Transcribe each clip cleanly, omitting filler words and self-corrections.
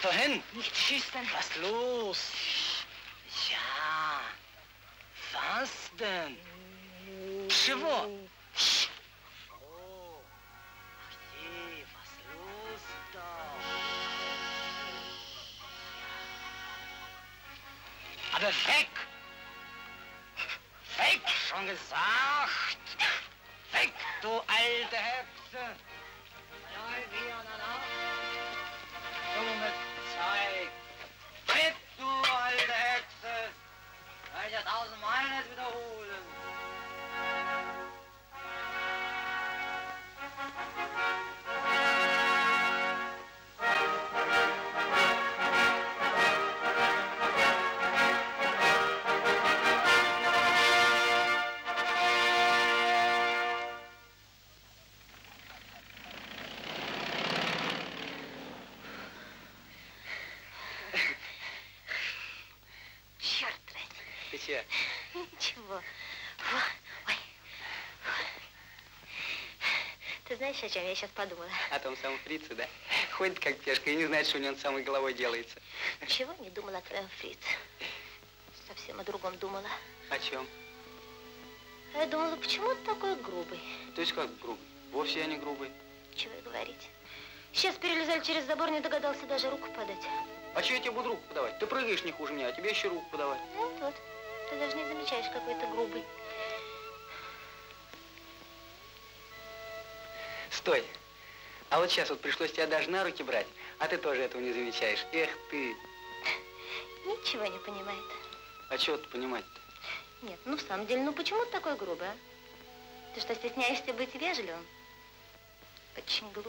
doch hin. Nicht schüchtern. Was los? Ja. Was denn? Чего? Oh. Ach je, was los da? Aber weg! Weg, schon gesagt! Weg, du alte Hexe! Ja, wir, na. Dumme Zeug! Weg, du alte Hexe! Kann ich ja 1000 Mal nicht wiederholen. Ничего. Ой. Ты знаешь, о чем я сейчас подумала? О том самом фрице, да? Ходит как пешка и не знает, что у него над самой головой делается. Ничего не думала о твоем фрице. Совсем о другом думала. О чем? Я думала, почему ты такой грубый? То есть как грубый? Вовсе я не грубый. Чего и говорить. Сейчас перелезали через забор, не догадался даже руку подать. А что я тебе буду руку подавать? Ты прыгаешь не хуже меня, а тебе еще руку подавать. Вот. Ты даже не замечаешь, какой ты грубый. Стой. А вот сейчас вот пришлось тебя даже на руки брать, а ты тоже этого не замечаешь. Эх ты. Ничего не понимает. А чего ты понимать-то? Нет, ну в самом деле, ну почему ты такой грубый, а? Ты что, стесняешься быть вежливым? Очень глупо.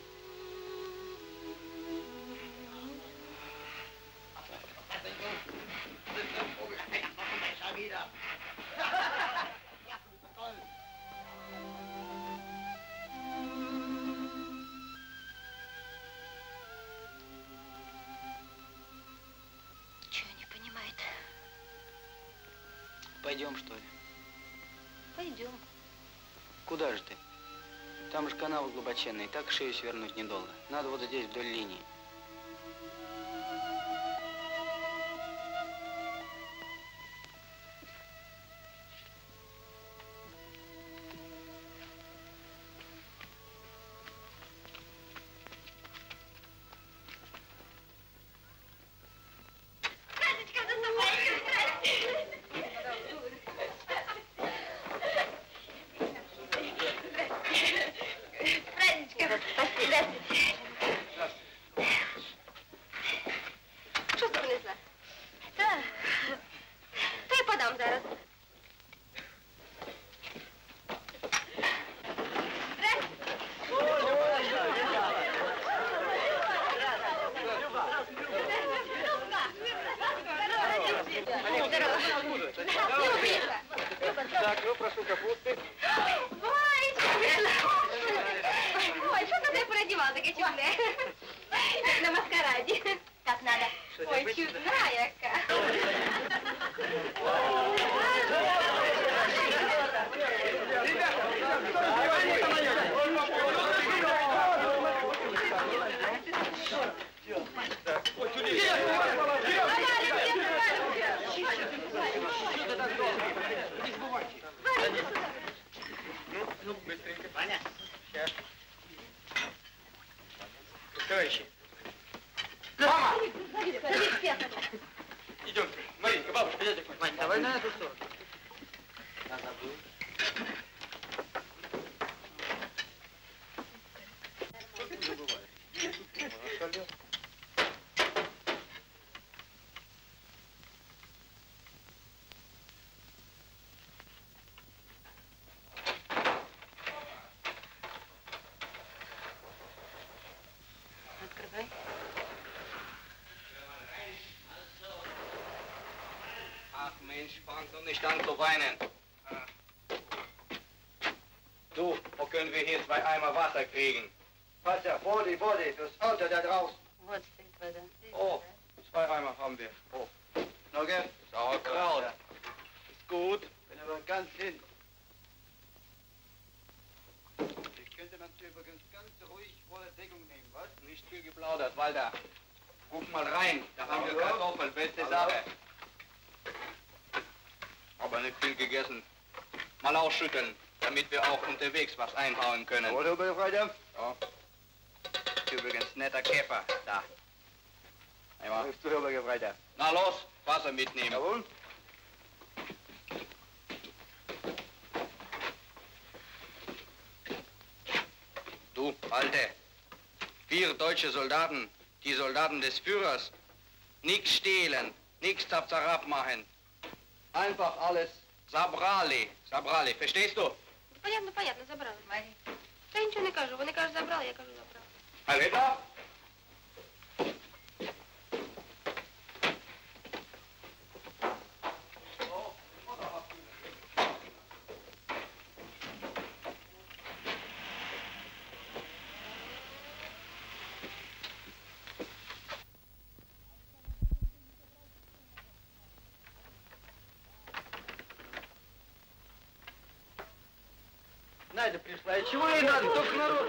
Чего не понимает? Пойдем, что ли? Пойдем. Куда же ты? Там же канавы глубоченные, так шею свернуть недолго. Надо вот здесь вдоль линии. Так, ну, прошу капусты. Ой, ой, что ты продевал такие чудные? На маскараде. Как надо. Ой, чудная-ка. Ну, быстренько. Ваня. Сейчас. Товарищи. Мама! Идемте. Маринка, бабушка, дядя Коль. Вань, давай на эту сторону. Я забыл. Открывай. Ach Mensch, fang doch nicht an zu weinen. Du, wo können wir hier 2 Eimer Wasser kriegen? Wasser, Body, fürs Auto da draußen. Вот стоит вода. Oh, 2 Eimer haben wir. Oh. Noch gern? Sauerkraut. Ja. Ist gut. Bin aber ganz hin. Ich könnte man übrigens ganz ruhig volle Deckung nehmen, was? Nicht viel geplaudert, Walter. Guck mal rein, da haben wir Kartoffeln, beste Sache. Aber nicht viel gegessen. Mal ausschütteln, damit wir auch unterwegs was einhauen können. Jawohl, Herr Befreiter. Ja. Übrigens, netter Käfer, da. Einmal. Hilfst du, Herr Befreiter. Na los, Wasser mitnehmen. Jawohl. Du, Alte, 4 deutsche Soldaten, die Soldaten des Führers. Nix stehlen, nix Zapzarab machen. Einfach alles забрали, забрали, verstehst du? Понятно, понятно, забрали. Та я нічого не кажу. Вони кажуть, забрали, я кажу, забрали. Алита? Надя пришла, и чего ей надо? Только народ.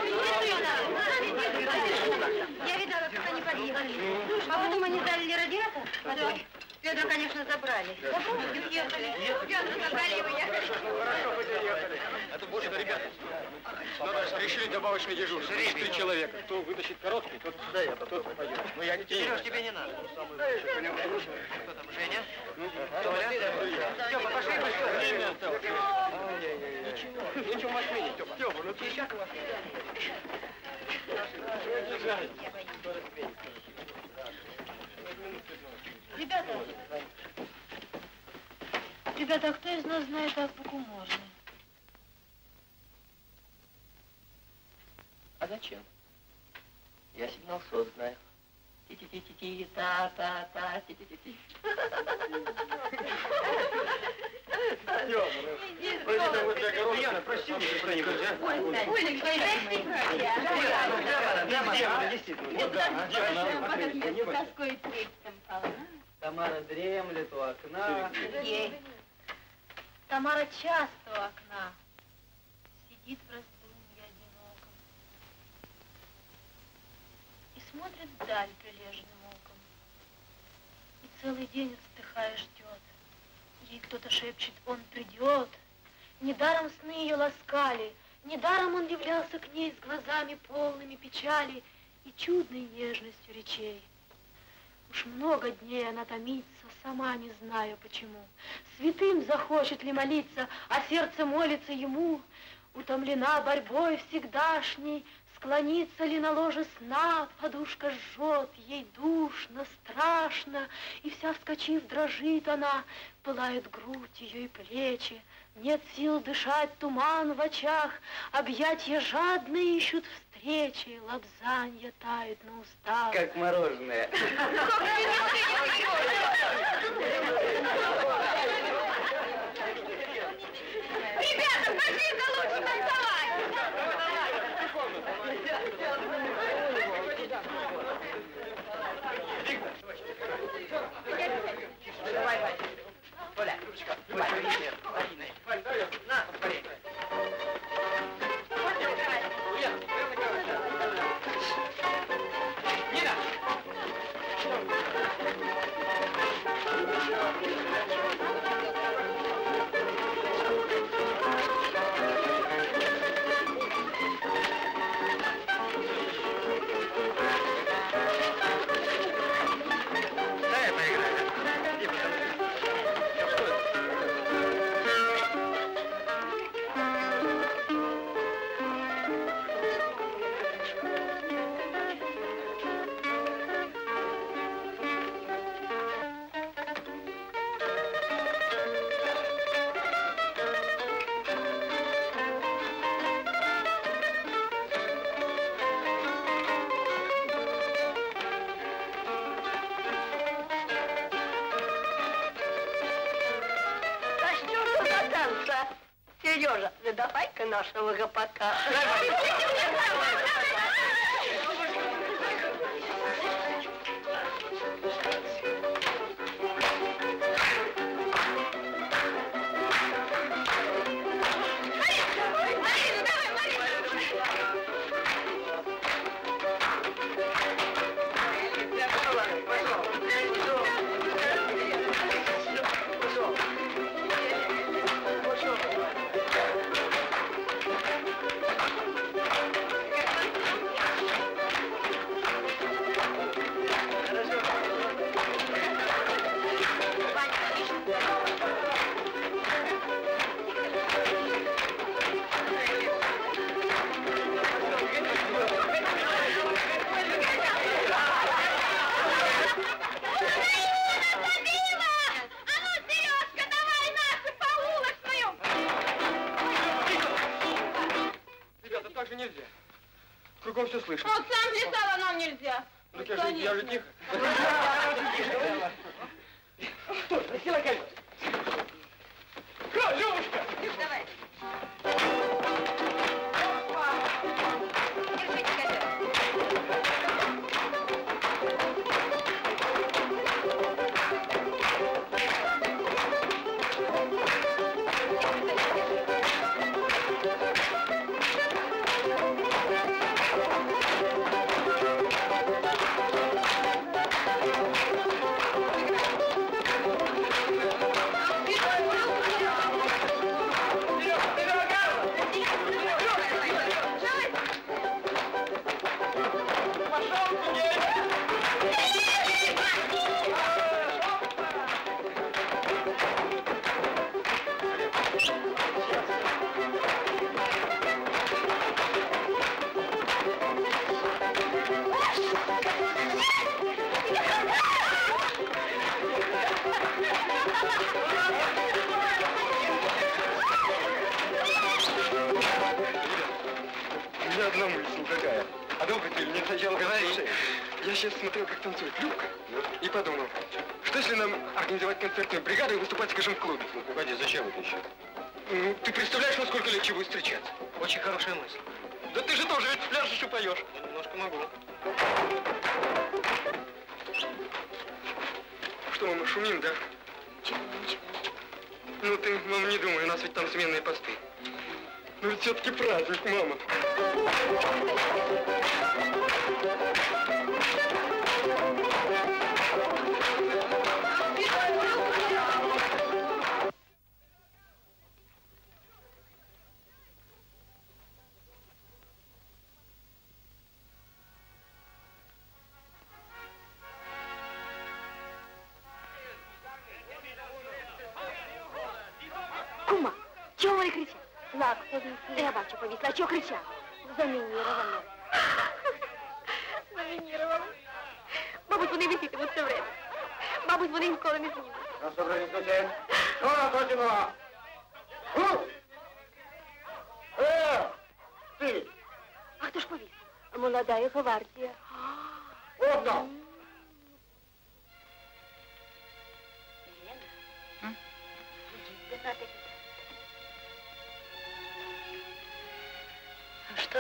Я видала, как они подъехали. А потом они дали радиатор. Потом Федора, конечно, забрали. Забрали и уехали. Федора забрали и уехали. Хорошо, вы приехали. Это больше, ребята. Решили добавочный дежурство. 3 человека. Кто вытащит короткий, тот сюда, я потом пойдет. Ну я не тяну. Сереж, тебе не надо. Кто там, Женя? Толя? Степа, пошли, время осталось. Ничего машине, Степа, ну ты сейчас у вас. Ребята, а кто из нас знает азбуку Морзе? А зачем? Я сигнал СОС знаю. Ти-ти-ти-ти-ти, та-та-та, ти-ти-ти-ти. Прости, мне что-нибудь, а? Ой, Тамара дремлет у окна. Тамара часто у окна сидит в раздумье одиноком и смотрит вдаль прилежным оком. И целый день вздыхая ждет. Ей кто-то шепчет, он придет. Недаром сны ее ласкали, недаром он являлся к ней с глазами полными печали и чудной нежностью речей. Уж много дней она томится, сама не зная почему. Святым захочет ли молиться, а сердце молится ему. Утомлена борьбой всегдашней, склонится ли на ложе сна, подушка жжет, ей душно, страшно, и вся вскочив дрожит она, пылает грудь ее и плечи. Нет сил дышать, туман в очах, объятья жадные ищут встречи, лобзанья тают на устах. Как мороженое. Ребята, пошли-ка лучше танцевать! Давай, Вася. Оля, Валя, на, смотри. Нина! Дай я поиграю. Иди, пожалуйста. Что это? А что за танца? Сережа, задавай-ка нашего гопака. дома все слышно. Вот сам плясал, а нам нельзя. Ну, я же тихо. Точно, сила колес. Левушка! Давай. Одна мысль какая. А долго ты мне сначала говоришь? Я сейчас смотрел, как танцует Любка, и подумал, что если нам организовать концертную бригаду и выступать, скажем, в клубе? Ну, погоди, зачем это еще? Ну, ты представляешь, на сколько лет чего встречаться? Очень хорошая мысль. Да ты же тоже ведь пляшешь и поешь. Я немножко могу. Что, мама, шумим, да? Ничего, ничего. Ну ты, мама, не думай, у нас ведь там сменные посты. Ну ведь все-таки праздник, мама. Кума, чего вы кричали? Лак повисла. Дрова что повисла, а чего кричал? Заминировано. Заминировано. Бабусь, вони висітимуть все время. Бабусь, вони ніколи не знімуть. Ну что, бронеслушатель? Что она протянула? Ты! А хто ж повіс? Молодая гвардія. Отдал! Лена? Будіть, де надо. А что?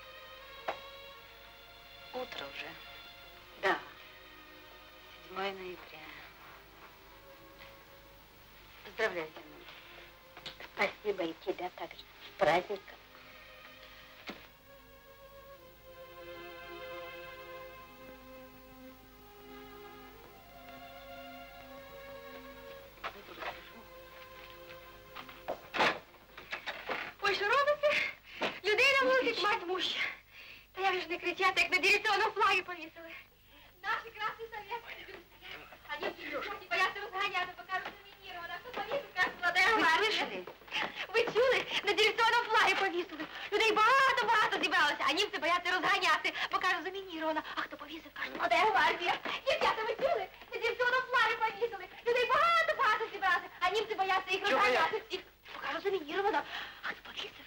Утро уже. Да. 7 ноября. Поздравляю тебя. Спасибо и тебя также. С праздником. Ой, що робиться? Людей на вулиці тьма тьмуща. Та я ж не кричати, як на дирекційному флаги повісили. Наші красні совєтські. Они не боятся розганяти, покажуть номінірованих. Хто повісив, каже, складає гвардія. Ви чули? На дирекційному флаги повісили. Людей багато зібралося, а німці бояться розганяти, покажуть замініровано. А хто повісив, каже, складає гвардія. Дівчата, ви чули? На дирекційному флаги повісили. Людей багато зібралося, а німці бояться їх розганяти. Всіх покажуть замініровано. А хто повісив?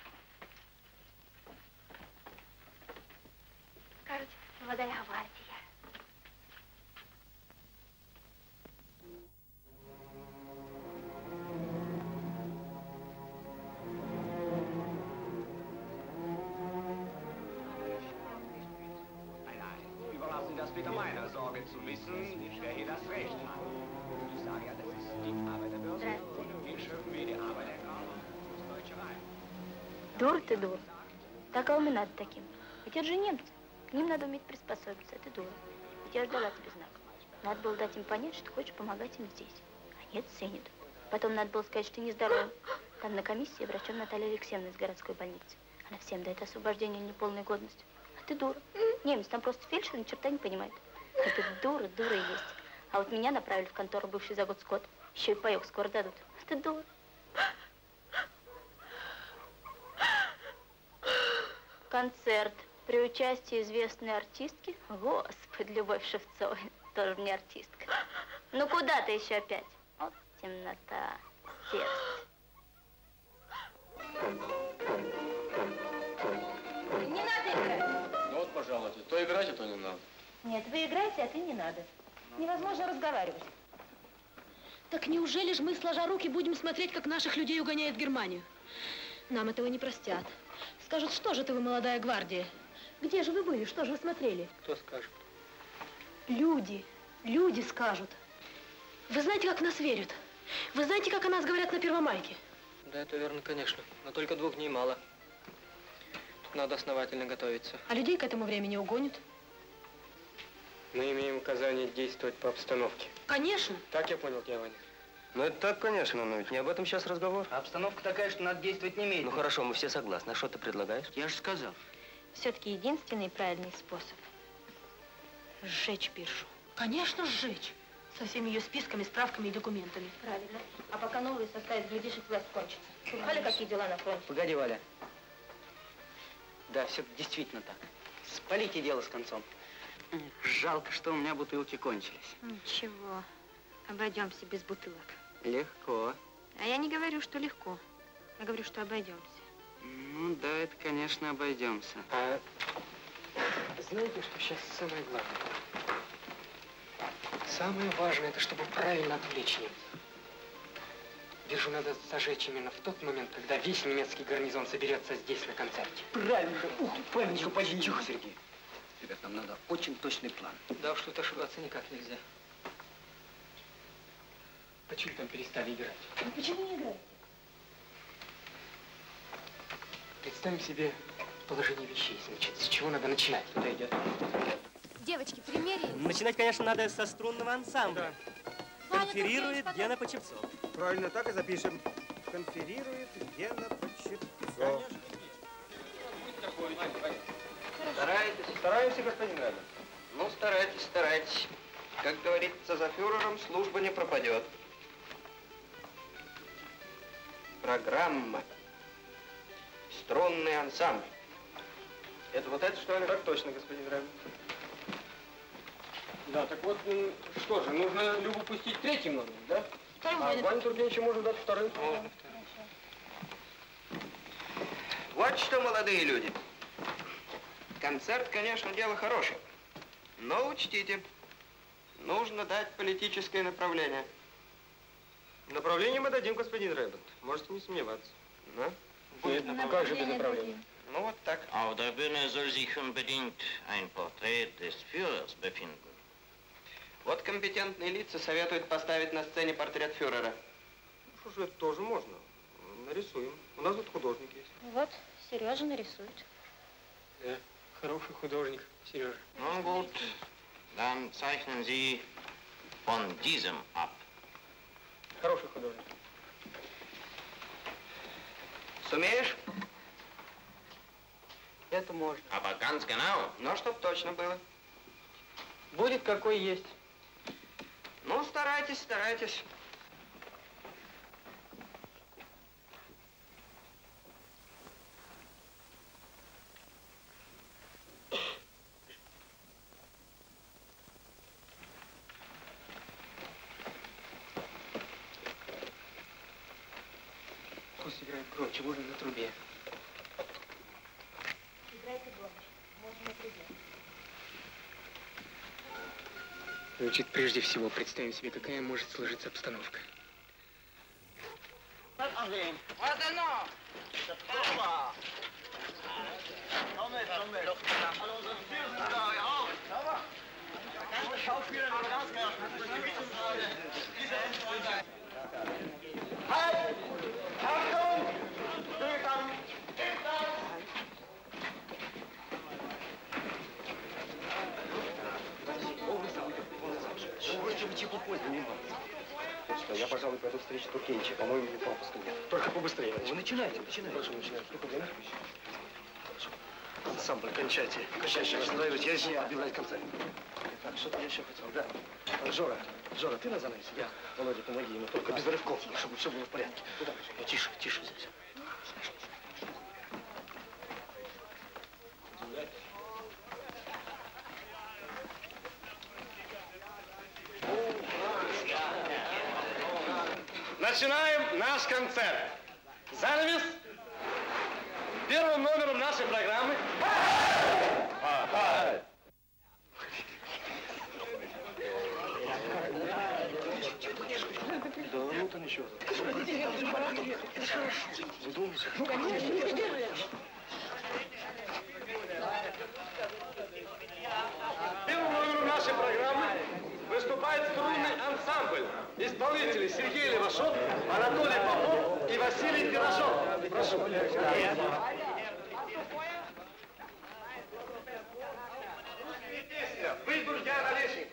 Кажуть, молодая гвардія. Überlassen das bitte meiner Sorge zu wissen, wer hier das Recht hat. Ich sage ja, das ist die Arbeiterbörse. Wie schön wie die Arbeiterkammer. Das Deutsche Reich. Дур ты, дур. Так а надо таким. Ведь это же немцы. К ним надо уметь приспособиться. Ты дура. Ведь я ждала тебе знак. Надо было дать им понять, что хочешь помогать им здесь. Они это ценят. Потом надо было сказать, что ты нездорова. Там на комиссии врачом Наталья Алексеевна из городской больницы. Она всем дает освобождение неполной годностью. А ты дура. Немец там просто фельдшер ни черта не понимает. Это дура и есть. А вот меня направили в контору бывший завод «Скотт». Еще и паёк скоро дадут. Ты дура. Концерт при участии известной артистки. Господи, Любовь Шевцова, тоже мне артистка. Ну куда ты еще опять? Вот темнота, серость. Не надо играть. Ну вот, пожалуйте. То играть, а то не надо. Нет, вы играете, а ты не надо. Невозможно разговаривать. Так неужели же мы, сложа руки, будем смотреть, как наших людей угоняют в Германию? Нам этого не простят. Скажут, что же ты вы, молодая гвардия? Где же вы были? Что же вы смотрели? Кто скажет? Люди. Люди скажут. Вы знаете, как в нас верят? Вы знаете, как о нас говорят на Первомайке? Да, это верно, конечно. Но только 2 дней мало. Тут надо основательно готовиться. А людей к этому времени угонят? Мы имеем указание действовать по обстановке. Конечно. Так я понял тебя, Ваня? Ну, это так, конечно, но ведь не об этом сейчас разговор. А обстановка такая, что надо действовать немедленно. Ну, хорошо, мы все согласны. А что ты предлагаешь? Я же сказал. Все-таки единственный правильный способ – сжечь биржу. Конечно, сжечь. Со всеми ее списками, справками и документами. Правильно. А пока новые составят, глядишь, их власть кончится. Слыхали, какие дела на фронте? Погоди, Валя. Да, все действительно так. Спалите дело с концом. Жалко, что у меня бутылки кончились. Ничего. Обойдемся без бутылок. Легко. А я не говорю, что легко. Я говорю, что обойдемся. Ну да, это, конечно, обойдемся. А знаете, что сейчас самое главное? Самое важное, это чтобы правильно отвлечь немцев. Биржу надо зажечь именно в тот момент, когда весь немецкий гарнизон соберется здесь на концерте. Правильно. Ух, правильно, тихо, Сергей. Ребят, нам надо очень точный план. Да уж тут ошибаться никак нельзя. Почему там перестали играть? Ну, почему не играете? Представим себе положение вещей, значит, с чего надо начинать? Кто идет? Девочки, примерили? Начинать, конечно, надо со струнного ансамбля. Да. Конферирует Гена Почепцов. Правильно, так и запишем. Конферирует Гена Почепцов. Старайтесь. Стараемся, господин Райдер. Ну, старайтесь. Как говорится, за фюрером служба не пропадет. Программа. Струнный ансамбль. Это вот это, что ли? Так точно, господин Райдер. Да, так вот, что же, нужно Любу пустить 3-м номером, да? А Ваню Тургеневича можно дать 2-м. Вот что, молодые люди. Концерт, конечно, дело хорошее. Но учтите, нужно дать политическое направление. Направление мы дадим, господин Рэббент. Можете не сомневаться. Да? Будет как же без направления? Ну, вот так. Auf der Bühne soll sich unbedingt ein Porträt des Führers befinden. Вот компетентные лица советуют поставить на сцене портрет фюрера. Ну, что же, это тоже можно. Нарисуем. У нас тут художник есть. Вот, Сережа нарисует. Да, хороший художник, Сережа. Nun gut, dann zeichnen Sie von diesem ab. Хороший художник. Сумеешь? Это можно. Aber ganz genau. Ну, чтоб точно было. Будет какой есть. Ну, старайтесь. Пусть играет громче, можно на трубе. Играйте громче, можно на трубе. Значит, прежде всего, представим себе, какая может сложиться обстановка. Вот оно! Halt! Achtung! Stillstand! Я, пожалуй, пойду встречу Тургеневича. По-моему, не пропуска нет. Только побыстрее. Вы начинайте. Хорошо, начинайте. Ансамбль, кончайте. Кончайте, остановитесь. Я здесь объявляю концерт. Так, что-то я еще хотел, да. Жора, ты на занавесе? Я. Володя, помоги ему, только без рывков, чтобы все было в порядке. Ну, тише здесь. Начинаем наш концерт. Занавес. Первым номером нашей программы. Да, ну то ничего. Задумайся. Ну, конечно, не держишь. Первым номером нашей программы выступает струнный ансамбль. Исполнители Сергей Левашов, Анатолий Попов и Василий Пирожов. Прошу. Вы, друзья, наличник.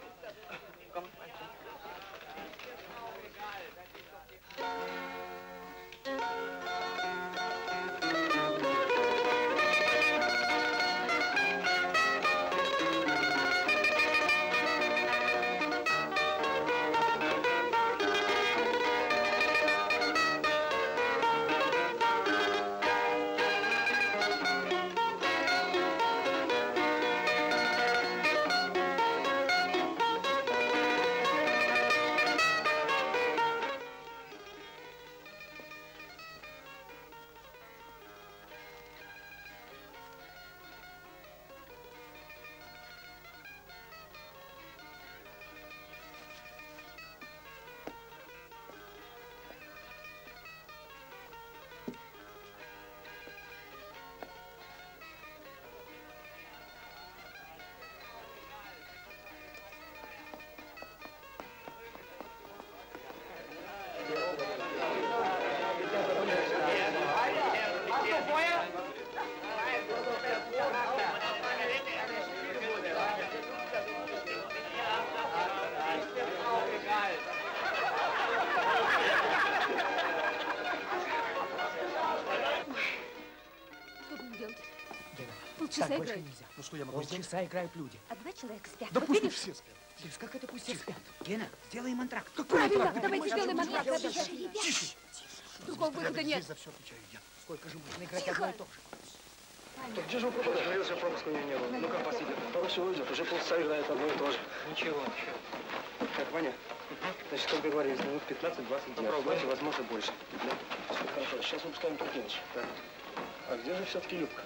Полчаса играют. Нельзя. Ну что я могу сделать? Полчаса играют люди. А 2 человека спят. Да Вот пусть видишь? все спят. Лиз, как это пусть все спят? Гена, сделаем антракт. Правильно, давайте сделаем антракт. Тише. Другого выхода нет. Здесь за все отвечаю я. Сколько же можно играть одно и то же? Так где же вы пропадаете? Говорил, что пропуска у него не было. Ну как посидит? Скоро все уйдет. Уже полчаса играет одно и то же. Ничего. Так, Ваня, значит, сколько говорили, минут 15-20 дней. Возможно, больше. Да? Все, хорошо. Сейчас выпускаем Туркевич. Да. А где же все-таки Любка?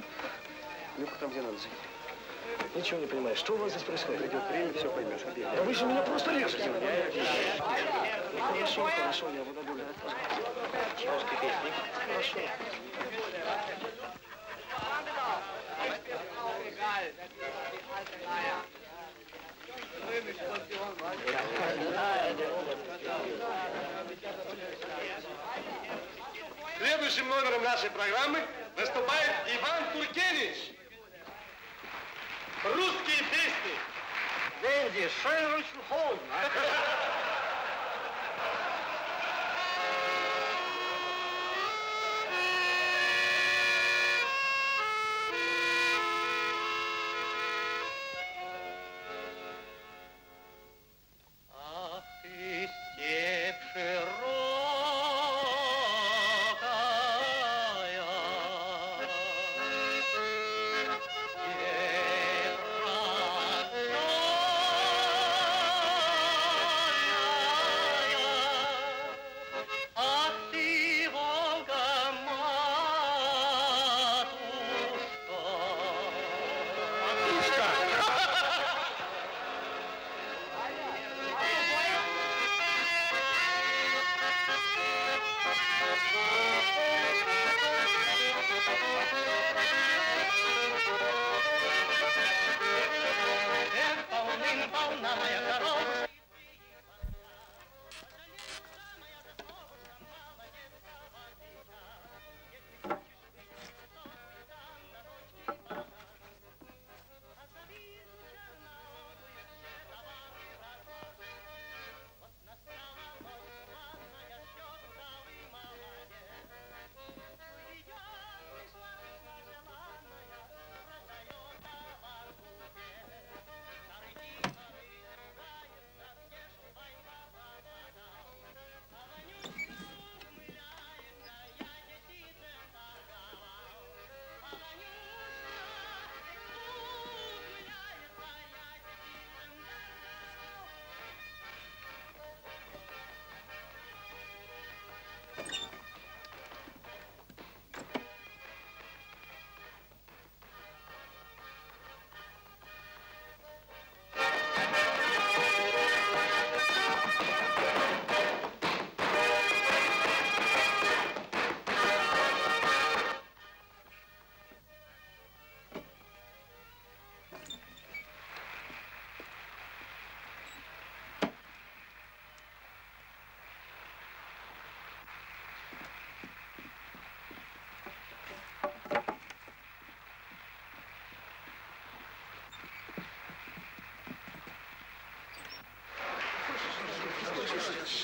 Любка там, где надо жить. Ничего не понимаешь. Что у вас здесь происходит? Придет время, все поймешь. Да вы же меня просто режете. Хорошо, хорошо, я буду более. Русской песни. Хорошо. Следующим номером нашей программы выступает Иван Туркевич. Русские песни. Верди, schön hoch. Широкая,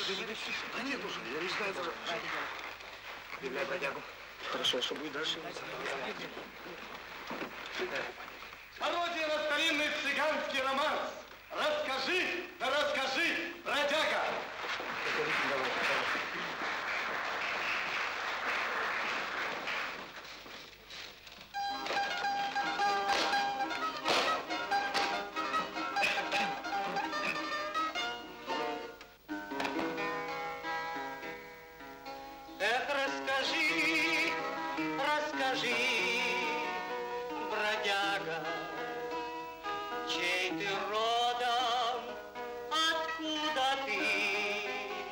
Да нет уже, я не знаю даже. Объявляй бродягу. Хорошо, что будет дальше? Пародия на старинный цыганский романс. Расскажи, да расскажи, бродяга. Эх, расскажи, расскажи, бродяга, чей ты родом, откуда ты?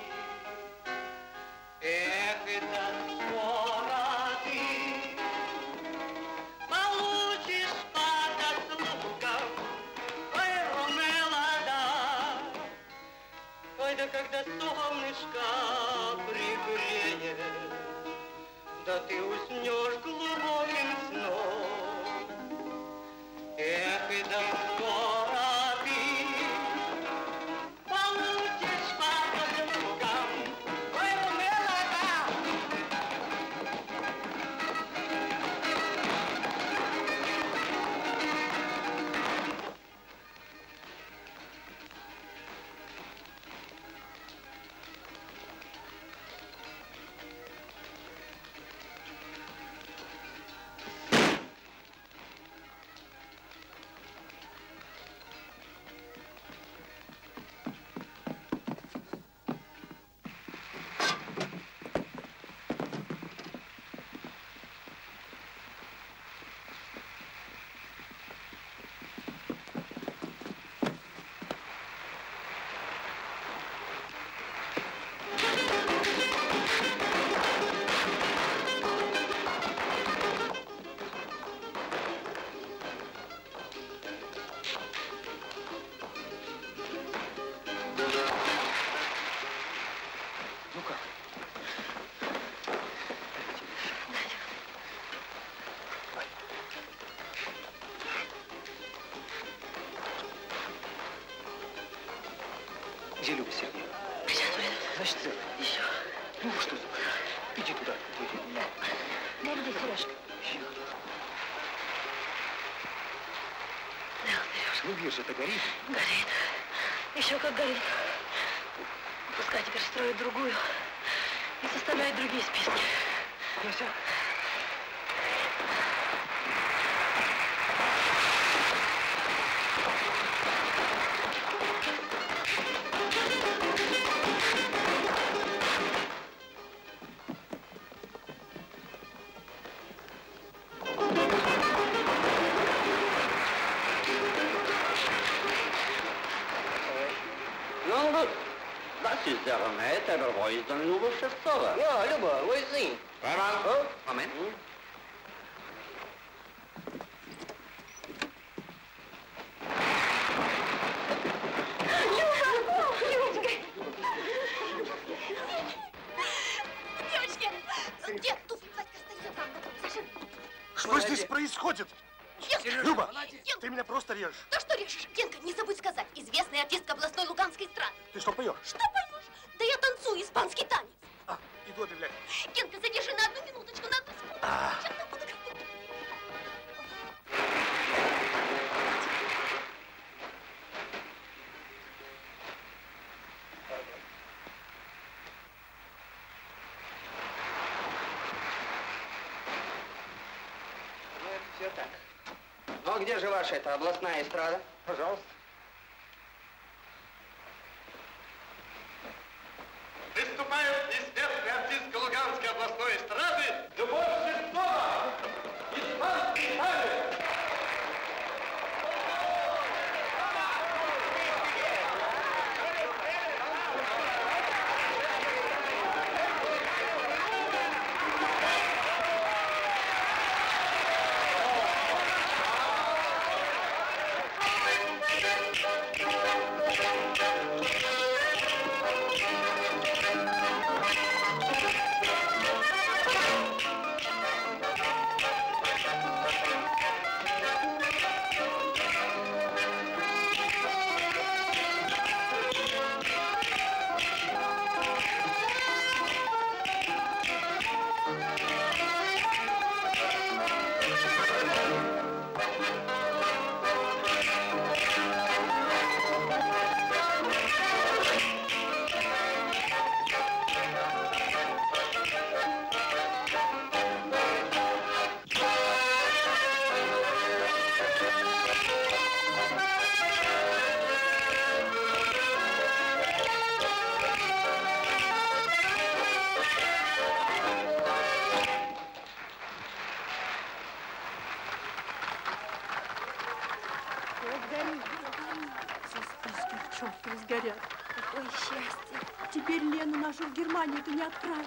Эх, это скоро ты получишь по заслугам, ой, Ромелада, ой, да когда солнышко пригреет, да ты уснешь глубоким сном. Эх, и да скоро ты получишь по заслугам, ой, Ромелада. Ну как? Где Люба Сергеевна? Значит, целая. Еще. Ну что за... Иди туда. Дай где Сережка. Ну, биржа-то горит. Горит. Еще как горит. Пускай теперь строят другую и составляют другие списки. Яся. Ну, вот, das ist der Mate, aber wo ist denn Luba Шевцова? Ja, Люба, wo ist sie? Роман, Moment. Девочки, где туфли? Владька, остается там, на пассажир. Что здесь происходит? Генка! Люба, ты меня просто режешь. Да что режешь? Генка, не забудь сказать, известная артистка областной Луганской эстрады. Ты что поешь? Что поешь? Да я танцую испанский танец. Иду объявлять. Генка, задержи на одну минуточку, на одну секунду. Сейчас я буду готова. Ну, это все так. Ну, а где же ваша эта областная эстрада? Пожалуйста. Выступает известный артист Луганской областной эстрады Любовь Шевцова. Испанский танец. Thank you. говорят. Какое счастье. Теперь Лену нашу в Германию-то не отправят.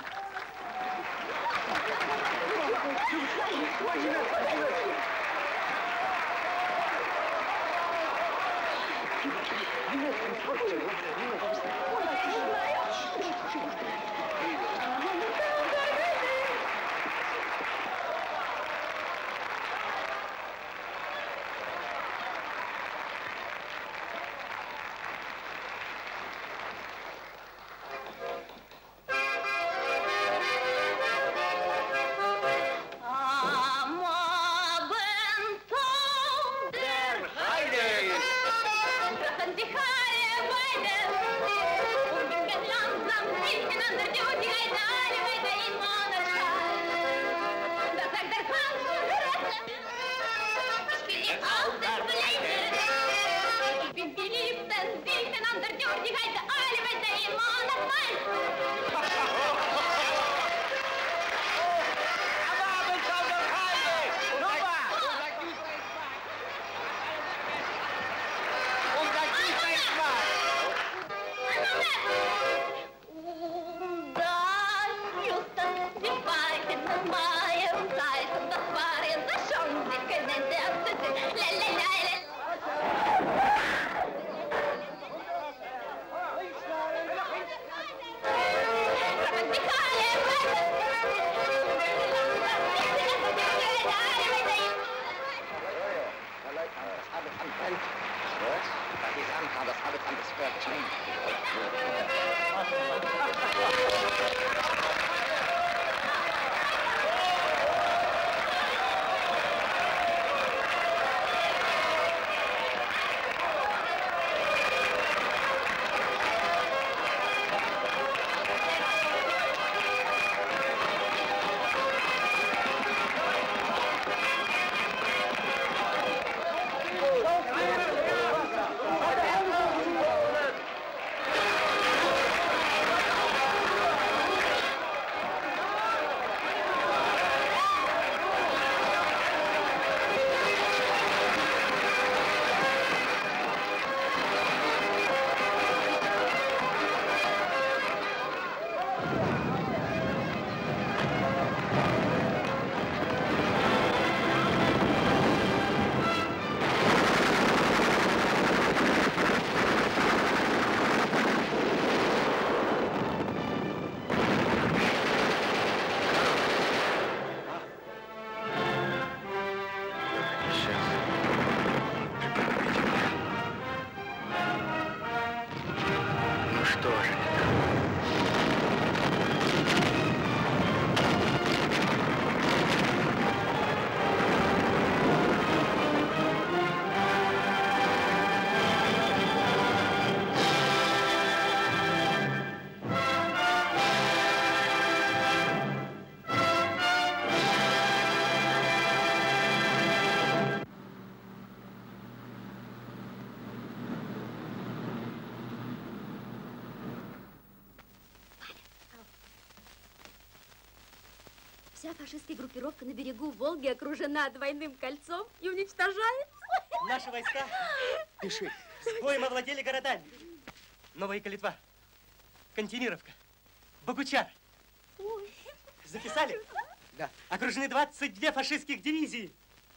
Вся фашистская группировка на берегу Волги окружена двойным кольцом и уничтожается. Наши войска, пиши, с боем овладели городами. Новая Калитва, Кантемировка, Богучар. Ой. Записали? Да. Окружены 22 фашистских дивизии.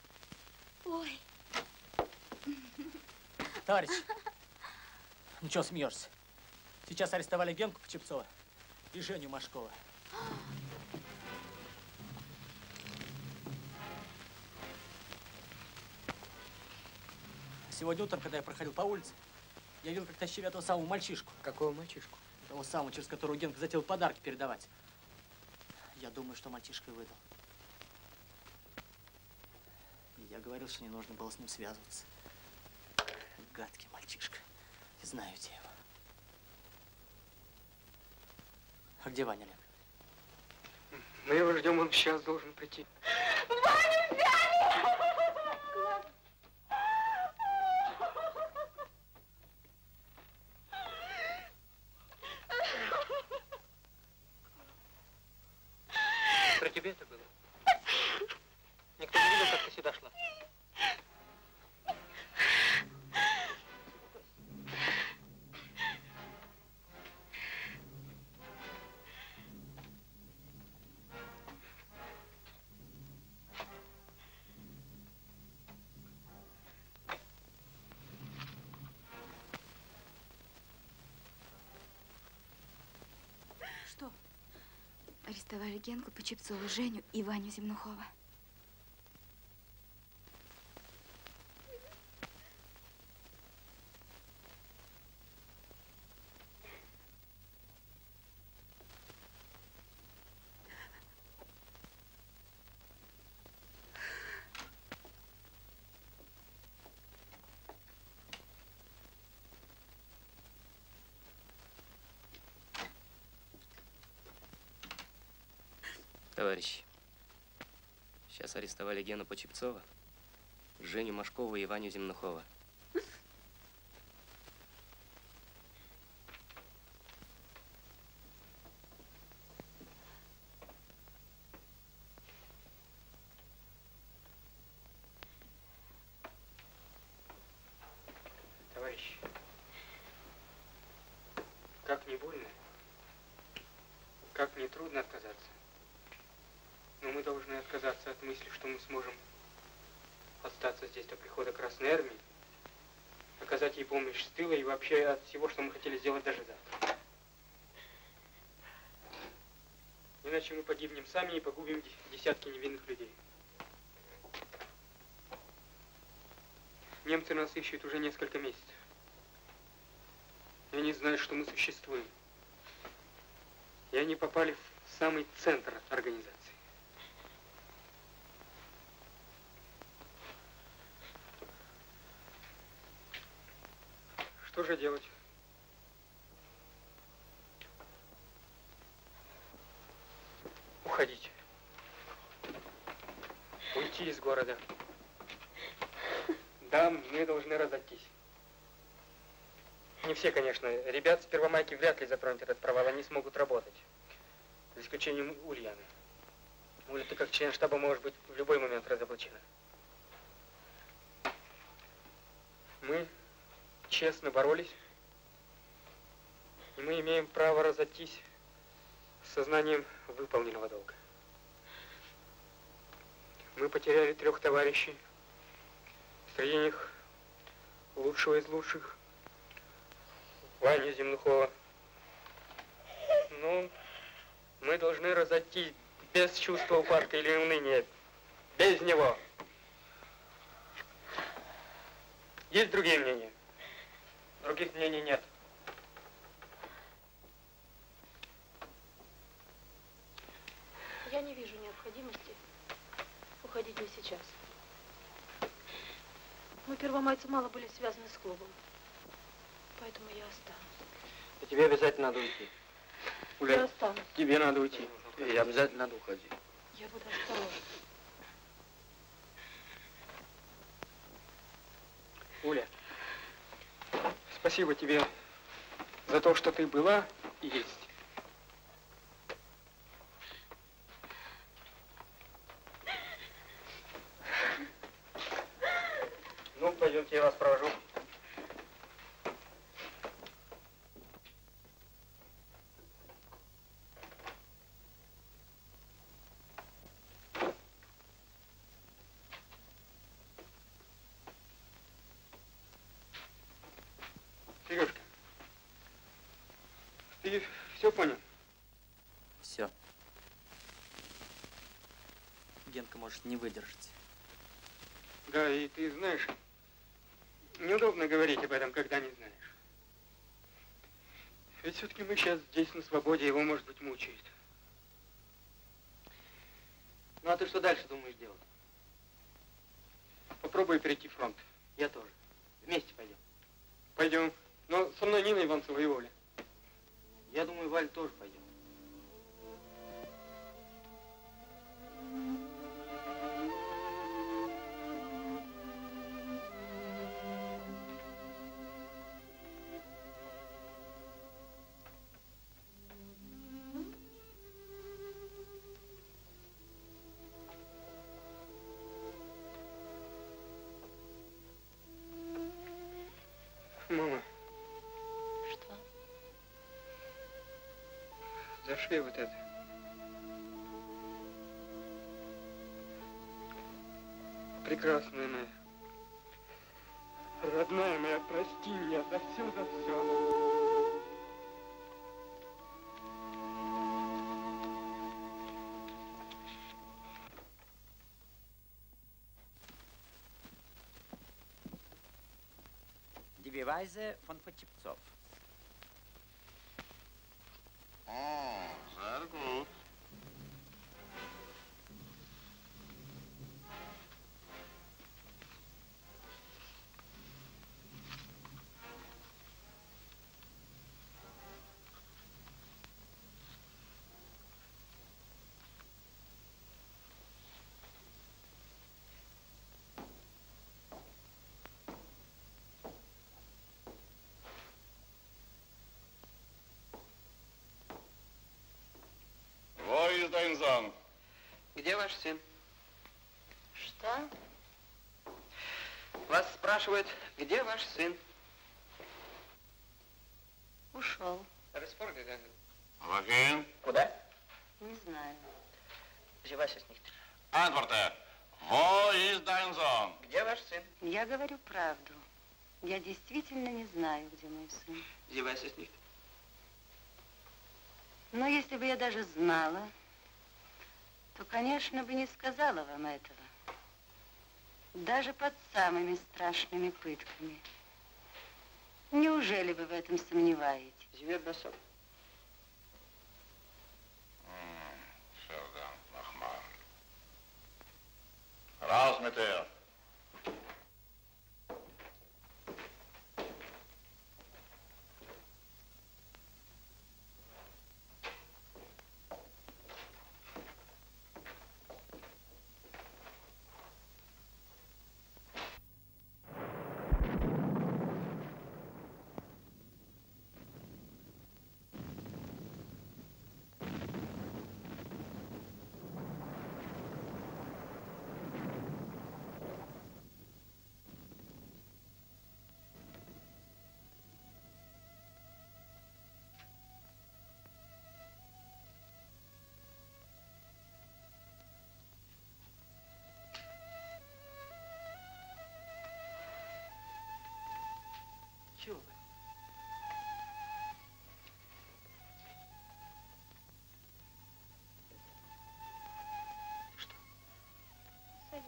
Ой. Товарищ, ну чего смеешься? Сейчас арестовали Генку Почепцова и Женю Машкова. Сегодня утром, когда я проходил по улице, я видел, как тащили этого самого мальчишку. Какого мальчишку? Того самого, через которого Генка затеял подарки передавать. Я думаю, что мальчишка и выдал. И я говорил, что не нужно было с ним связываться. Гадкий мальчишка. Не знаю, где его. А где Ваня, Лен? Мы его ждем, он сейчас должен прийти. Ваня взяли! Про тебя это было? Никто не видел, как ты сюда шла? арестовали Генку Почепцову, Женю и Ваню Земнухова. Товарищи, сейчас арестовали Гену Почепцова, Женю Машкову и Ваню Земнухова. Товарищи, как не больно, как не трудно отказаться. Но мы должны отказаться от мысли, что мы сможем остаться здесь до прихода Красной Армии, оказать ей помощь с тыла и вообще от всего, что мы хотели сделать даже завтра. Иначе мы погибнем сами и погубим десятки невинных людей. Немцы нас ищут уже несколько месяцев. И они знают, что мы существуем. И они попали в самый центр организации. Что же делать? Уходить. Уйти из города. Да, мы должны разойтись. Не все, конечно. Ребят с Первомайки вряд ли затронет этот провал. Они смогут работать. За исключением Ульяны. Уля, ты как член штаба можешь быть в любой момент разоблачена. Мы честно боролись, и мы имеем право разойтись с сознанием выполненного долга. Мы потеряли 3 товарищей, среди них лучшего из лучших, Ваню Земнухова. Но мы должны разойтись без чувства упадка или уныния, без него. Есть другие мнения? Других мнений нет. Я не вижу необходимости уходить не сейчас. Мы, первомайцы, мало были связаны с клубом. Поэтому я останусь. И тебе обязательно надо уйти. Уля, Я останусь. тебе надо уйти. И обязательно надо уходить. Я буду осторожна. Уля, спасибо тебе за то, что ты была и есть. Ну, пойдемте, я вас провожу. Сережка, ты все понял? Все. Генка может не выдержать. Да, и ты знаешь, неудобно говорить об этом, когда не знаешь. Ведь все-таки мы сейчас здесь на свободе, его, может быть, мучает. Ну а ты что дальше думаешь делать? Попробуй перейти фронт. Я тоже. Вместе пойдем. Пойдем. Но со мной Нина Иванцева и Оля. Я думаю, Валь тоже пойдет. Мама. Что? Зашей вот это. Прекрасная моя. Родная моя, прости меня за все, за все. Beweise von Potipzow. Oh, sehr gut. Dein Sohn. Где ваш сын? Что? Вас спрашивают, где ваш сын? Ушел. Wohin? Куда? Не знаю. Где ваш сын? Antworte. Wo ist dein Sohn? Где ваш сын? Я говорю правду. Я действительно не знаю, где мой сын. Где ваш сын? Но если бы я даже знала, то, конечно, бы не сказала вам этого. Даже под самыми страшными пытками. Неужели вы в этом сомневаетесь? Verdammt nochmal. Raus mit dir. Чего? Что? Садись.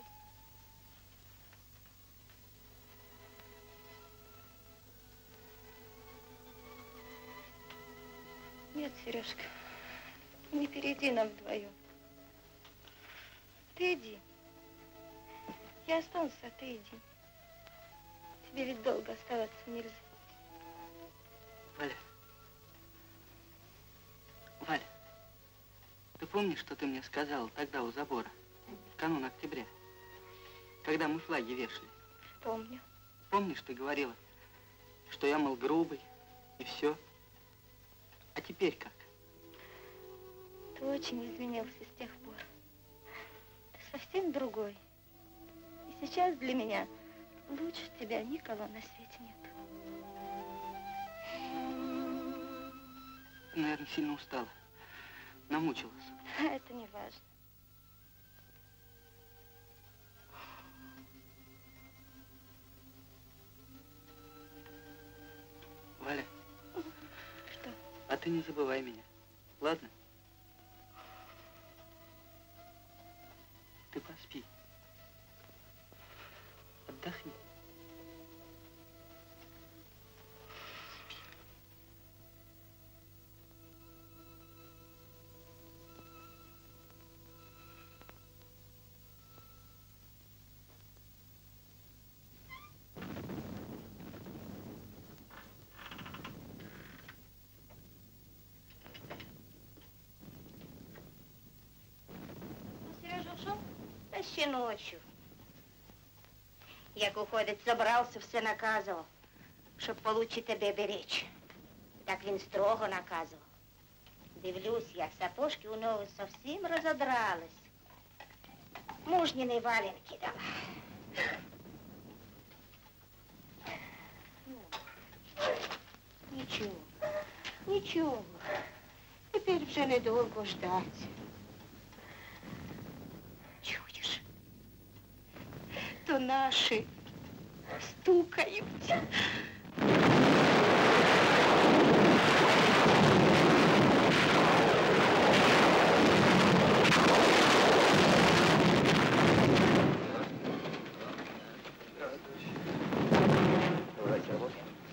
Нет, Сережка, не перейди нам вдвоем. Ты иди. Я останусь, а ты иди. Тебе ведь долго оставаться нельзя. Валя. Валя, ты помнишь, что ты мне сказала тогда у забора, в канун октября, когда мы флаги вешали? Помню. Помнишь, ты говорила, что я, мол, грубый, и все? А теперь как? Ты очень изменился с тех пор. Ты совсем другой. И сейчас для меня лучше тебя никого на свете нет. Ты, наверное, сильно устала. Намучилась. Это не важно. Валя. Что? А ты не забывай меня, ладно? Ты поспи. Отдохни. Сережа ушел? Да ще ночью. Як уходить, забрався, все наказував, щоб получше тебе беречь. Так він строго наказував. Дивлюсь я, сапожки у нього зовсім розодрались. Мужніни валенки дала. Нічого, нічого. Тепер вже недовго ждать. Чуєш? То наші стукають. Давайте работаем.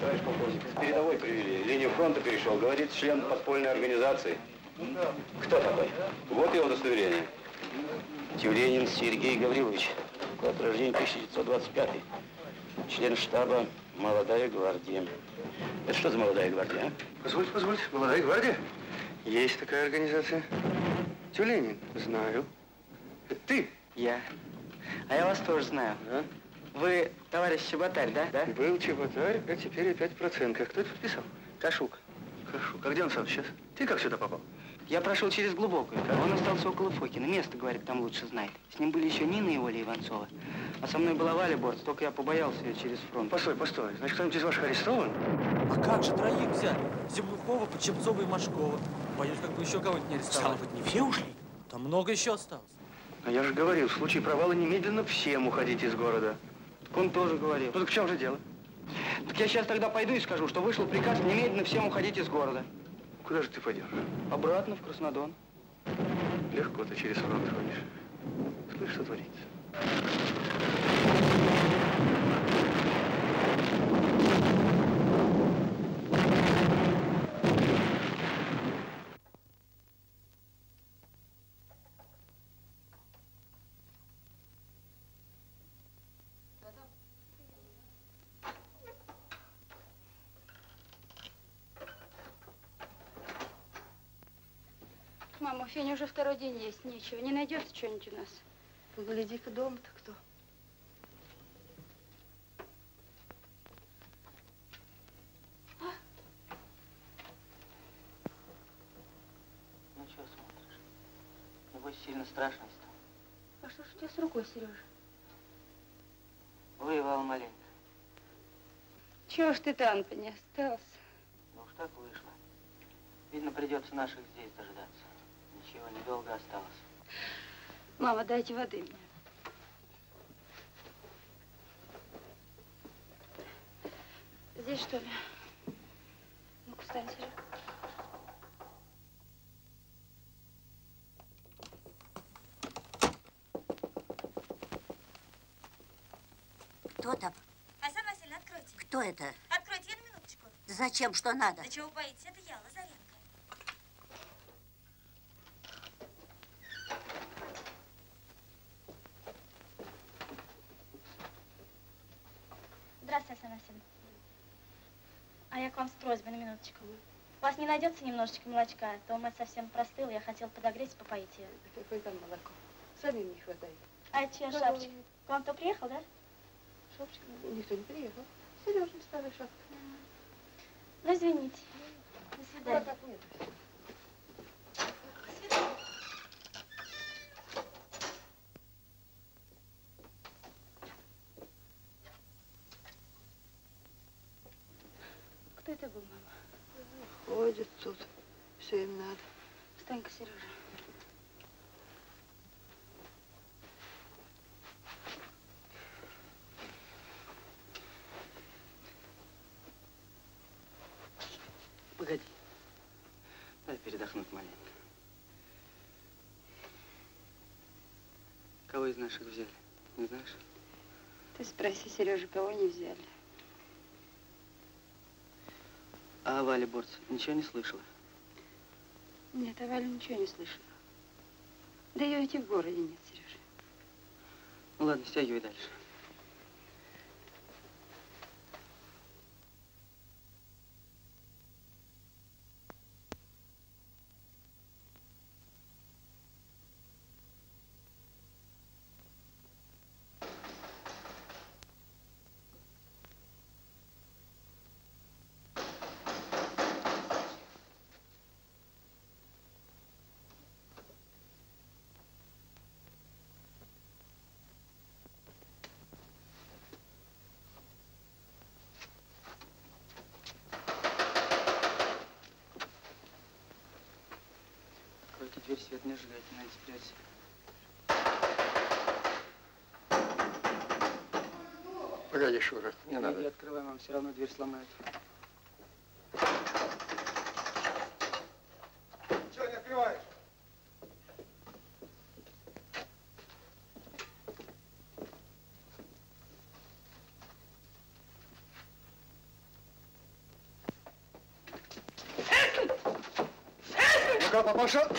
Товарищ полковник, с передовой привели. Линию фронта перешел. Говорит, член подпольной организации. Кто такой? Вот его удостоверение. Тюленин Сергей Гаврилович. Год рождения 1925. Член штаба «Молодая гвардия». Это что за «Молодая гвардия», а? Позвольте. «Молодая гвардия»? Есть такая организация. Тюленин. Знаю. Это ты? Я. А я вас тоже знаю. А? Вы товарищ Чеботарь, да? Был Чеботарь, а теперь опять процент. Кто это подписал? Кашук. Кашук. А где он сам сейчас? Ты как сюда попал? Я прошел через Глубокую. Он остался около Фокина. Место, говорит, там лучше знает. С ним были еще Нина и Оля Иванцова. А со мной была Валя Борц, только я побоялся ее через фронт. Постой. Значит, кто-нибудь из ваших арестован? А как же троих взять? Землюкова, Почепцова и Машкова. Боюсь, как бы еще кого-нибудь не арестовали. Стало быть, не все ушли? Там много еще осталось. А я же говорил, в случае провала немедленно всем уходить из города. Так он тоже говорил. Ну так в чем же дело? Так я сейчас тогда пойду и скажу, что вышел приказ немедленно всем уходить из города. Куда же ты пойдешь? Обратно в Краснодон. Легко ты через фронт ходишь. Слышь, что творится? Мама, у Фени уже второй день есть нечего. Не найдется что-нибудь у нас? Погляди-ка дома-то кто. Ну что смотришь? Небось сильно страшно стало. А что ж у тебя с рукой, Сережа? Воевал маленько. Чего ж ты там-то не остался? Ну уж так вышло. Видно, придется наших здесь дожидаться. Ничего, недолго осталось. Мама, дайте воды мне. Здесь, что ли? Ну-ка, встань, Сережа. Кто там? Айсан Васильевна, откройте. Кто это? Откройте, я на минуточку. Зачем? Что надо? Да чего вы боитесь? Это я, Лазаренко. Здравствуйте, Айсан Васильевна. А я к вам с просьбой на минуточку. У вас не найдется немножечко молочка? А то мать совсем простыла, я хотела подогреть и попоить ее. Какое там молоко? Самим не хватает. А чья шапочка? К вам кто приехал, да? Шапочка? Никто не приехал. Сережа, старая шапка. Ну, извините. До свидания. Так нет. До свидания. Кто это был, мама? Ходит тут. Все им надо. Встань-ка, Сережа. Погоди. Дай передохнуть маленько. Кого из наших взяли? Не знаешь? Ты спроси, Сережа, кого не взяли. А о Вале Борц ничего не слышала? Нет, о Вале ничего не слышала. Да ее ведь и в городе нет, Сережа. Ну ладно, стягивай дальше. Откройте дверь, свет не сжигайте, надо спрятаться. Погоди, Шура, не надо. Не открывай, мам, все равно дверь сломают. Чего не открываешь? Ну-ка, папаша.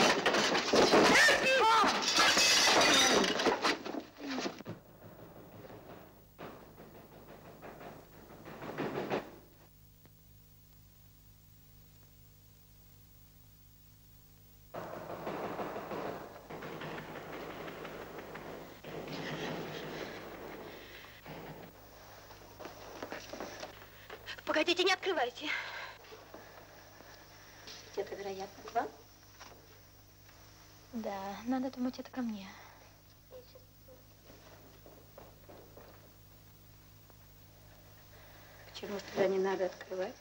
Погодите, не открывайте. Тетка, вероятно, к вам? Да, надо думать, это ко мне. Почему ж тогда не надо открывать?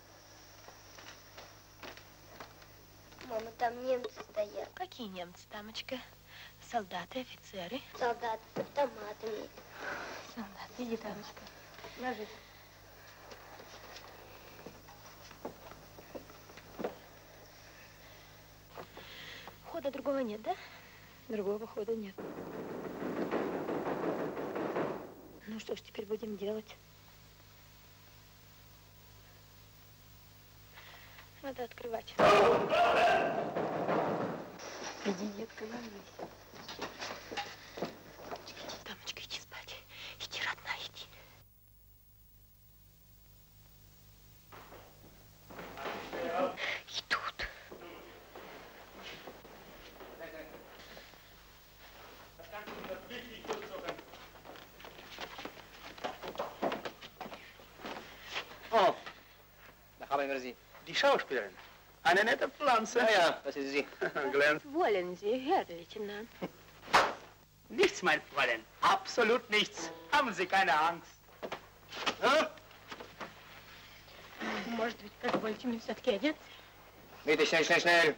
Мама, там немцы стоят. Какие немцы, дамочка? Солдаты, офицеры? Солдаты с автоматами. Солдаты. Иди, дамочка. Ложись. Хода другого нет, да? Другого хода нет. Ну что ж теперь будем делать? Надо открывать. Иди, детка, ложись. Дамочка, иди спать. Иди, родная, иди. Идут. Oh, da haben wir sie. Die Schauspielerin. Eine nette Pflanze. Ja, ja, das ist sie. Glenn. Wollen Sie, Herr Leutnant? Nichts, mein Fräulein. Absolut nichts. Haben Sie keine Angst. А? Может быть, позвольте мне все-таки одеться? Bitte, schnell, schnell, schnell.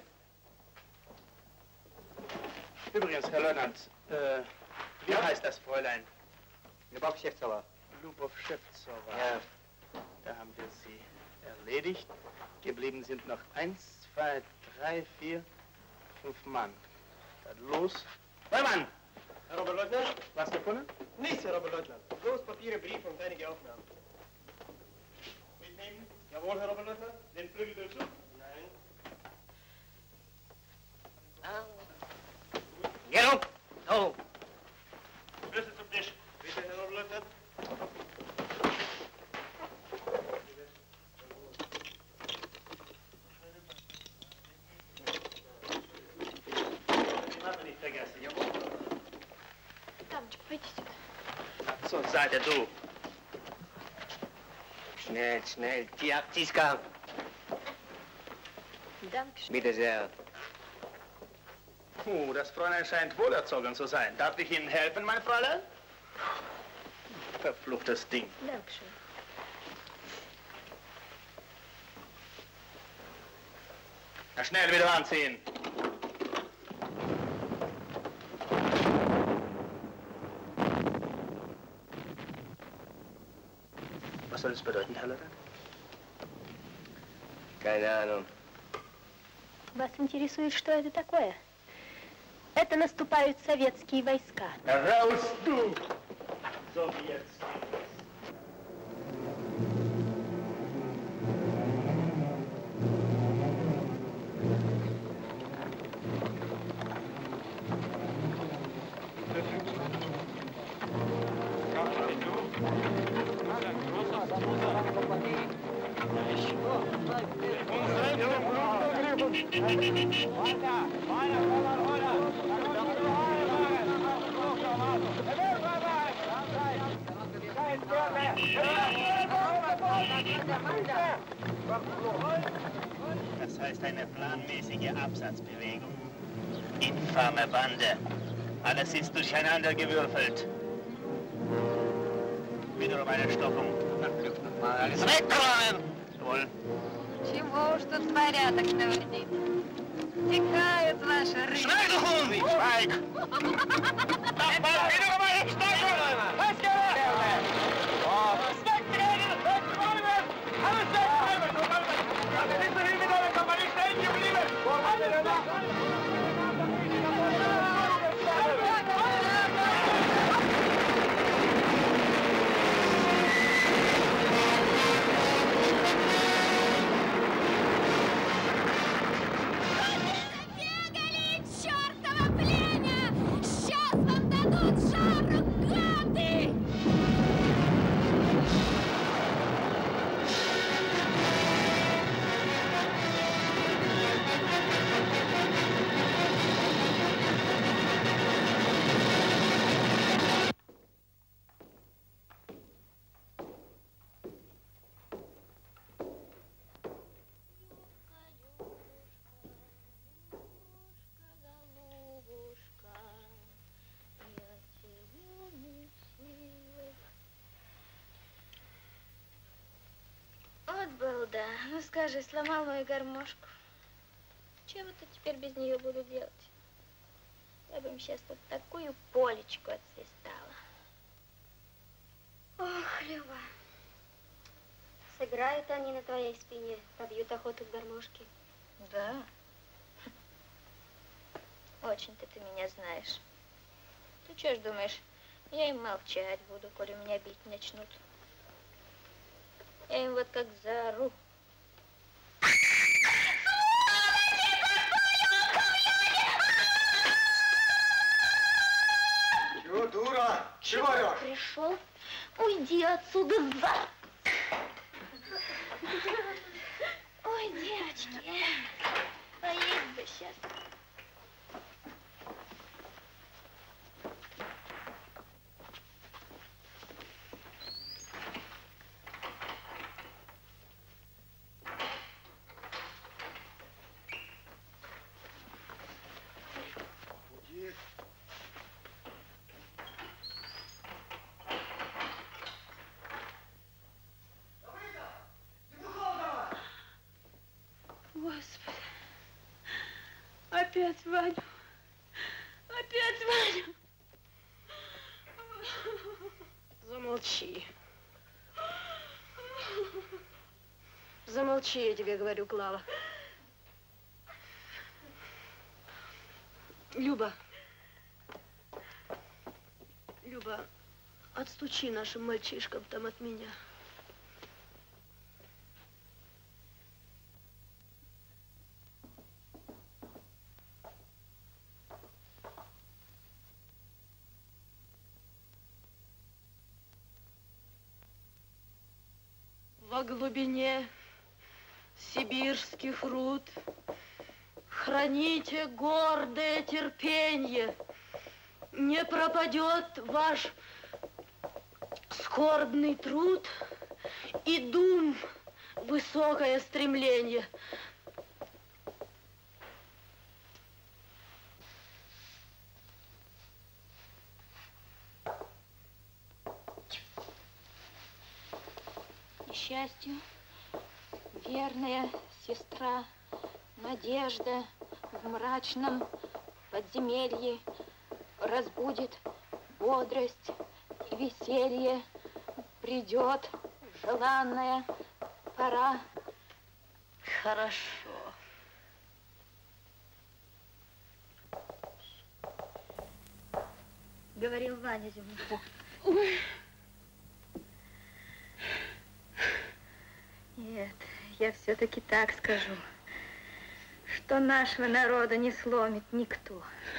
Übrigens, Herr Leutnant, wie heißt das Fräulein? Любовь Шевцова. Любовь Шевцова. Ja. Da haben wir sie erledigt. Geblieben sind noch 1, 2, 3, 4, 5 Mann. Dann los. Neumann! Herr Oberleutnant? Was gefunden? Nichts, Herr Oberleutnant. Bloß Papiere, Briefe und einige Aufnahmen. Mitnehmen? Jawohl, Herr Oberleutnant. Den Flügel dazu? Nein. Gero! Oh! Schlüssel zum Tisch. Bitte, Herr Oberleutnant. Nicht vergessen, jawohl. Дамочка, пойди сюда. Zur Seite, du. Schnell, schnell. Die Artiska. Дамочка. Bitte sehr. Das Fräulein scheint wohlerzogen zu sein. Darf ich Ihnen helfen, mein Fräulein? Verfluchtes Ding. Dankeschön. Na, schnell wieder anziehen. Was soll das bedeuten, Herr Leutnant? Keine Ahnung. Вас интересует, что это такое? Это наступают советские войска. Raus, du! Sowjetski. Das heißt eine planmäßige Absatzbewegung. Infame Bande. Alles ist durcheinandergewürfelt. Wiederum eine Stockung. Verflucht nochmal. Alles wegräumen! Jawohl. Чего уж тут порядок наводить? Текают наши рыбы. Schweig, du Hund! Schweig! Wiederum eine Stockung! Was geht? Wegtreten! Wegräumen! Alles wegräumen! Das ist doch mit einer Kompanie stehen geblieben! Wo haben wir denn noch? да. Ну скажи, сломал мою гармошку. Чем это теперь без нее буду делать? Я бы им сейчас вот такую полечку отсвистала. Ох, Люба. Сыграют они на твоей спине, побьют охоту к гармошке. Да. Очень-то ты меня знаешь. Ты что ж думаешь, я им молчать буду, коли меня бить начнут? Я им вот как заору. Чего, дура? Чего орешь? Пришел? Уйди отсюда, Ой, девочки, поесть бы сейчас. Господи, опять Ваню, опять Ваню. Замолчи. Замолчи, я тебе говорю, Клава. Люба. Люба, отстучи нашим мальчишкам там от меня. Во глубине сибирских руд храните гордое терпенье. Не пропадет ваш скорбный труд и дум высокое стремление. И счастью, верная сестра Надежда в мрачном подземелье разбудит бодрость и веселье. Придет желанная пора. Хорошо. Говорил Ваня Зимов. Нет, я все-таки так скажу, что нашего народа не сломит никто.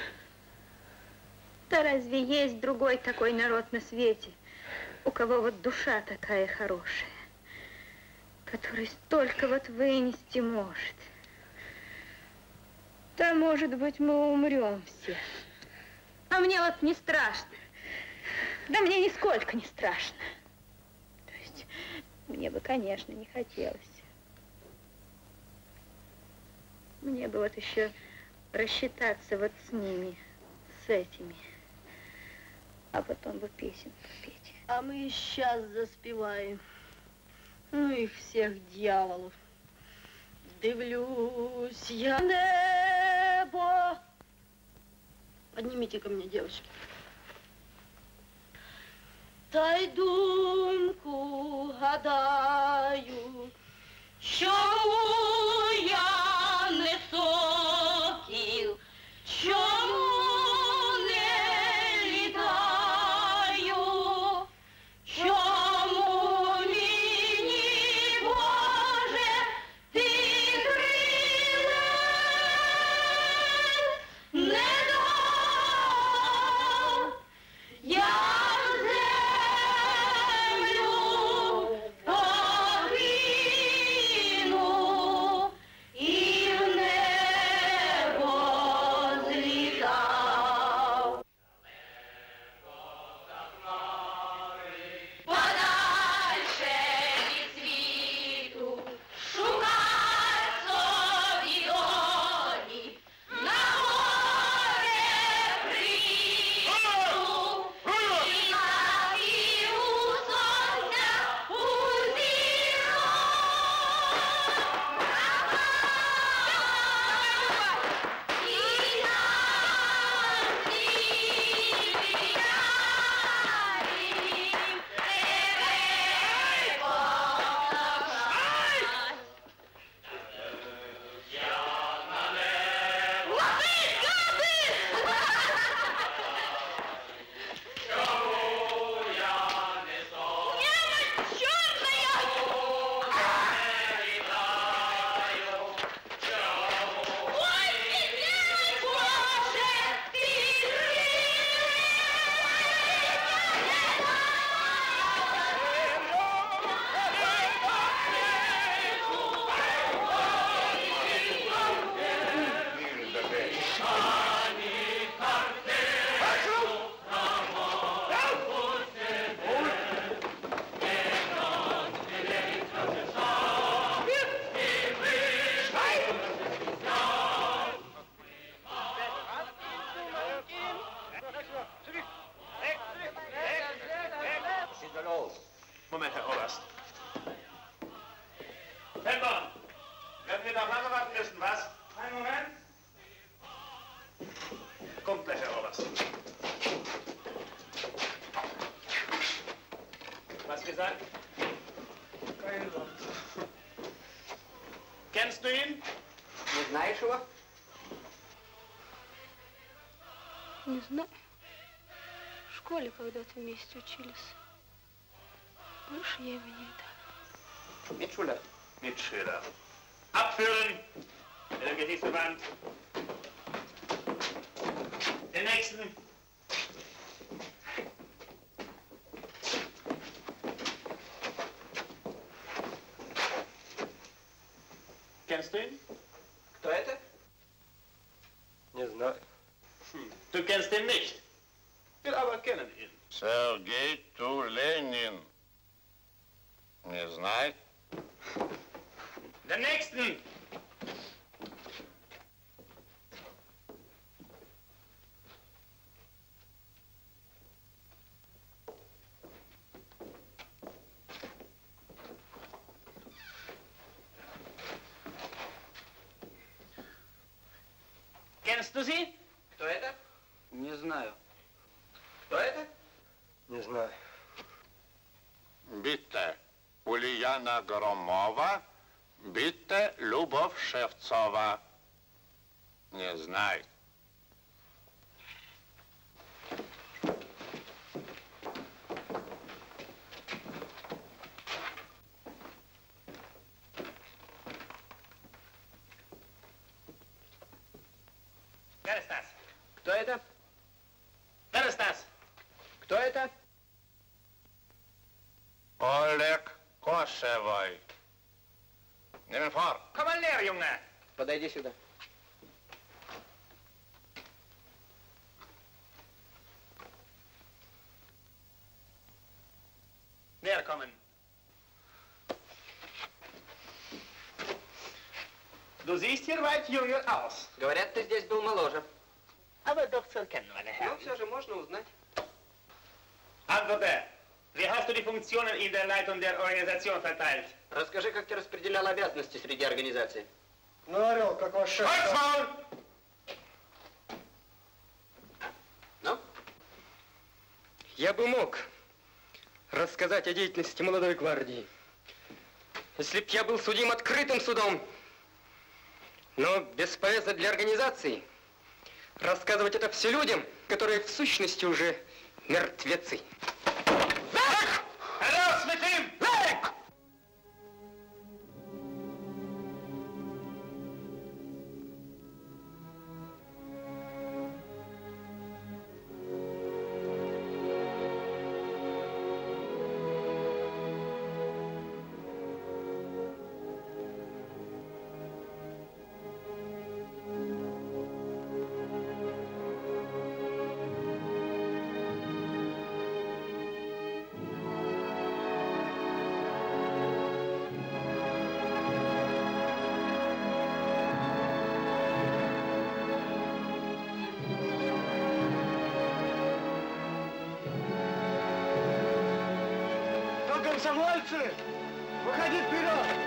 Да разве есть другой такой народ на свете, у кого вот душа такая хорошая, который столько вот вынести может? Да, может быть, мы умрем все. А мне вот не страшно. Да мне нисколько не страшно. То есть мне бы, конечно, не хотелось. Мне бы вот еще рассчитаться вот с ними, с этими. А потом бы песен попеть. А мы сейчас заспеваем. Ну их всех дьяволов. Дивлюсь я небо. Поднимите ко мне, девочки. Та й думку гадаю, чому я не сокіл, чому не літаю, чому мені, Боже, ти крилець не дав, я землю покинув. Feldborn, werden wir noch lange warten müssen, was? Einen Moment. Kommt gleich, Herr Oberst. Was gesagt? Kein Wort. Kennst du ihn? Не знаешь его? Не знаю. В школе когда-то вместе учились. Больше я его не видала. Mitschüler. Mitschüler. Abführen! Der Gerichtsverband. Den nächsten. Kennst du ihn? Кто это? Не знаю. Du kennst ihn nicht. Wir aber kennen ihn. Сергей Туленин. Не знает? Den nächsten. Kennst du sie? Кто это? Не знаю. Кто это? Не знаю. Bitte, Ульяна Громова. Bitte, Любовь Шевцова. Не знает. Wer ist das? Кто это? Wer ist das? Кто это? Олег Кошевой. Nimm ihn vor. Komm mal näher, Junge. Подойди сюда. Näher kommen. Du siehst hier weit jünger aus. Говорят, ты здесь был моложе. Aber doch zu erkennen, meine Но Herren. все же можно узнать. Antworte. Wie hast du die Funktionen in der Leitung der Organisation verteilt? Расскажи, как ты распределял обязанности среди организации. Ну, Орел, как ваш шеф. Ну? Я бы мог рассказать о деятельности молодой гвардии, если б я был судим открытым судом. Но бесполезно для организации рассказывать это все людям, которые в сущности уже мертвецы. Heraus mit ihm! Weg! Комсомольцы, выходи вперед!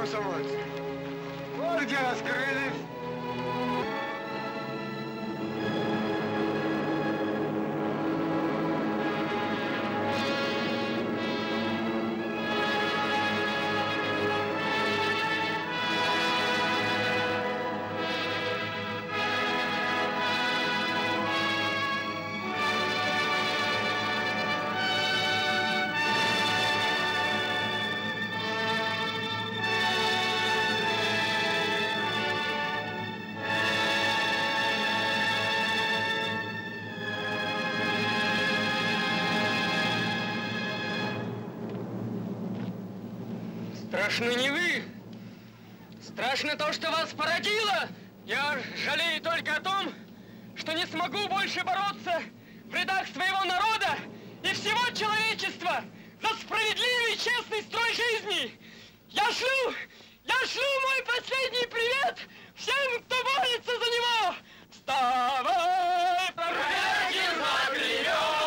комсомольцы. Вот где раскрылись. Страшны не вы. Страшно то, что вас породило. Я жалею только о том, что не смогу больше бороться в рядах своего народа и всего человечества за справедливый и честный строй жизни. Я шлю мой последний привет всем, кто борется за него. Вставай, проклятие за племен!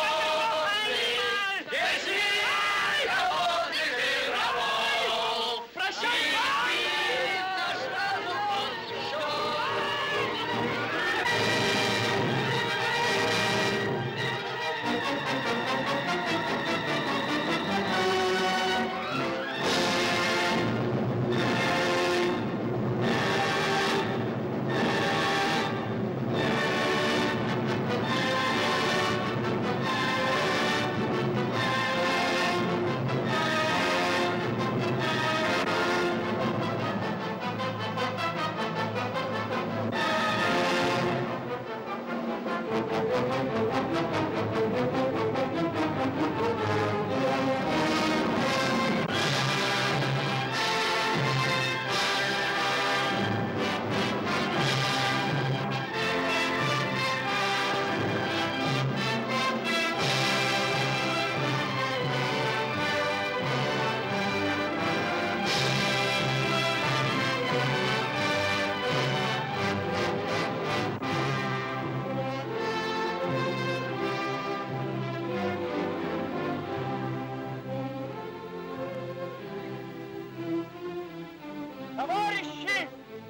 Товарищи,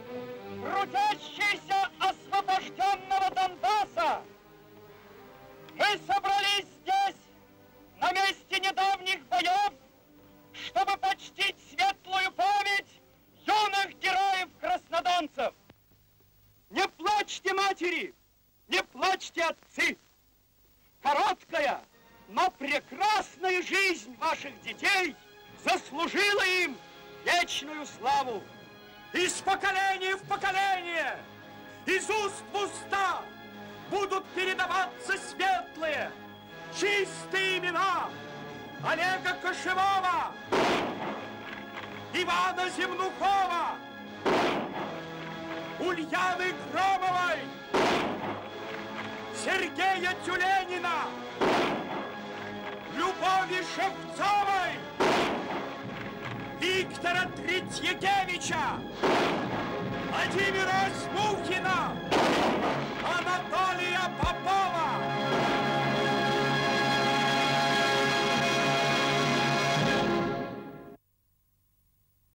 трудящиеся освобожденного Донбасса, мы собрались здесь, на месте недавних боев, чтобы почтить светлую память юных героев-краснодонцев. Не плачьте, матери, не плачьте, отцы. Короткая, но прекрасная жизнь ваших детей заслужила им вечную славу. Из поколения в поколение, из уст в уста будут передаваться светлые, чистые имена Олега Кошевого, Ивана Земнухова, Ульяны Громовой, Сергея Тюленина, Любови Шевцовой, Виктора Третьякевича, Владимира Смухина, Анатолия